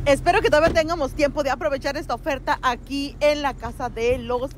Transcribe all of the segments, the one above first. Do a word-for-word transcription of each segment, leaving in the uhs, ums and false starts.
Espero que todavía tengamos tiempo de aprovechar esta oferta aquí en la casa de los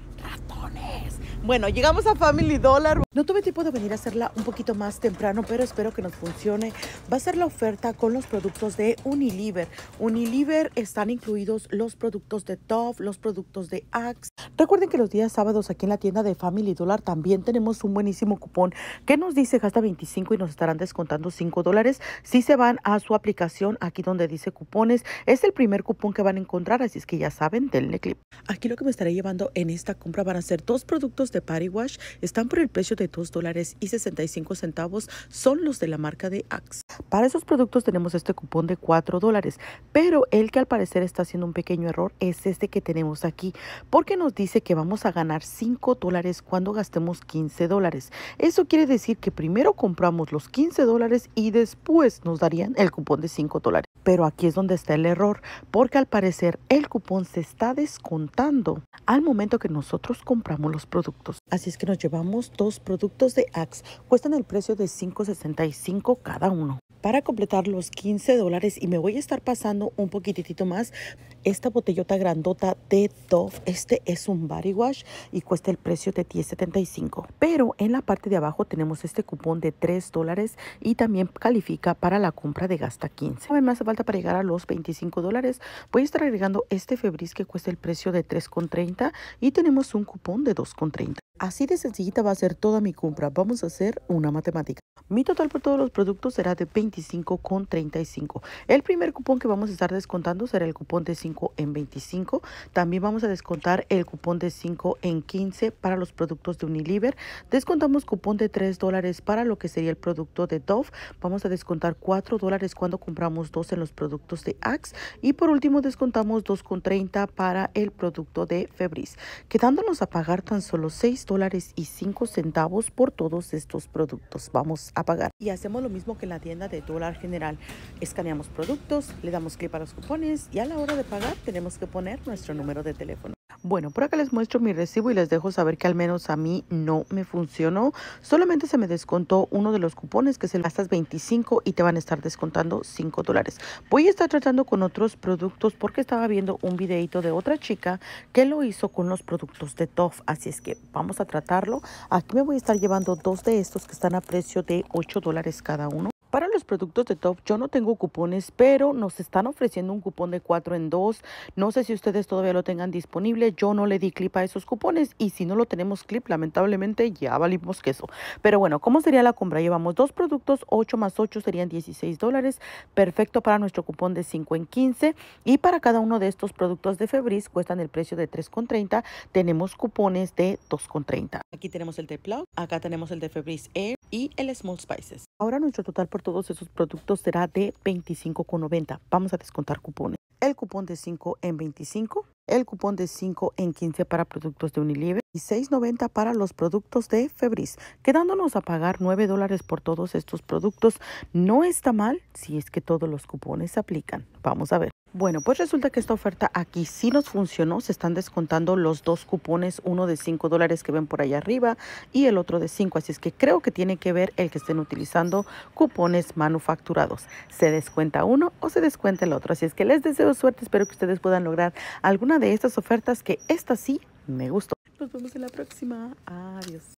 ratones. Bueno, llegamos a Family Dollar. No tuve tiempo de venir a hacerla un poquito más temprano, pero espero que nos funcione. Va a ser la oferta con los productos de Unilever. Unilever están incluidos los productos de Dove, los productos de Axe. Recuerden que los días sábados aquí en la tienda de Family Dollar también tenemos un buenísimo cupón que nos dice gasta veinticinco y nos estarán descontando cinco dólares. Si se van a su aplicación, aquí donde dice cupones, es el primer cupón que van a encontrar, así es que ya saben, denle clic. Aquí lo que me estaré llevando en esta compra van a ser dos productos de Body Wash. Están por el precio de dos dólares y sesenta y cinco centavos. Son los de la marca de Axe. Para esos productos tenemos este cupón de cuatro dólares, pero el que al parecer está haciendo un pequeño error es este que tenemos aquí, porque nos dice que vamos a ganar cinco dólares cuando gastemos quince dólares. Eso quiere decir que primero compramos los quince dólares y después nos darían el cupón de cinco dólares. Pero aquí es donde está el error, porque al parecer el cupón se está descontando al momento que nosotros compramos los productos. Así es que nos llevamos dos productos de Axe. Cuestan el precio de cinco sesenta y cinco cada uno. Para completar los quince dólares, y me voy a estar pasando un poquitito más, esta botellota grandota de Dove. Este es un body wash y cuesta el precio de diez setenta y cinco. Pero en la parte de abajo tenemos este cupón de tres dólares y también califica para la compra de gasta quince. Me hace falta para llegar a los veinticinco dólares. Voy a estar agregando este Febreze que cuesta el precio de tres con treinta y tenemos un cupón de dos con treinta. Así de sencillita va a ser toda mi compra. Vamos a hacer una matemática. Mi total por todos los productos será de veinticinco con treinta y cinco. El primer cupón que vamos a estar descontando será el cupón de cinco en veinticinco. También vamos a descontar el cupón de cinco en quince para los productos de Unilever. Descontamos cupón de tres dólares para lo que sería el producto de Dove. Vamos a descontar cuatro dólares cuando compramos dos en los productos de Axe. Y por último descontamos dos con treinta para el producto de Febreze, quedándonos a pagar tan solo seis dólares y cinco centavos por todos estos productos. Vamos a pagar y hacemos lo mismo que en la tienda de Dólar General. Escaneamos productos, le damos clic para los cupones y a la hora de pagar tenemos que poner nuestro número de teléfono. Bueno, por acá les muestro mi recibo y les dejo saber que al menos a mí no me funcionó. Solamente se me descontó uno de los cupones, que es el gastas veinticinco y te van a estar descontando cinco dólares. Voy a estar tratando con otros productos porque estaba viendo un videito de otra chica que lo hizo con los productos de Dove. Así es que vamos a tratarlo. Aquí me voy a estar llevando dos de estos que están a precio de ocho dólares cada uno. Para los productos de Dove yo no tengo cupones, pero nos están ofreciendo un cupón de cuatro en dos. No sé si ustedes todavía lo tengan disponible. Yo no le di clip a esos cupones y si no lo tenemos clip, lamentablemente ya valimos queso. Pero bueno, ¿cómo sería la compra? Llevamos dos productos, ocho más ocho serían dieciséis dólares. Perfecto para nuestro cupón de cinco en quince. Y para cada uno de estos productos de Febreze cuestan el precio de tres con treinta. Tenemos cupones de dos con treinta. Aquí tenemos el de Plug, acá tenemos el de Febreze Air y el Small Spices. Ahora nuestro total por todos esos productos será de veinticinco con noventa. Vamos a descontar cupones. El cupón de cinco en veinticinco, el cupón de cinco en quince para productos de Unilever y seis noventa para los productos de Febreze, quedándonos a pagar nueve dólares por todos estos productos. No está mal si es que todos los cupones se aplican. Vamos a ver. Bueno, pues resulta que esta oferta aquí sí nos funcionó. Se están descontando los dos cupones, uno de cinco dólares que ven por allá arriba y el otro de cinco. Así es que creo que tiene que ver el que estén utilizando cupones manufacturados. Se descuenta uno o se descuenta el otro. Así es que les deseo suerte. Espero que ustedes puedan lograr alguna de estas ofertas, que esta sí me gustó. Nos vemos en la próxima. Adiós.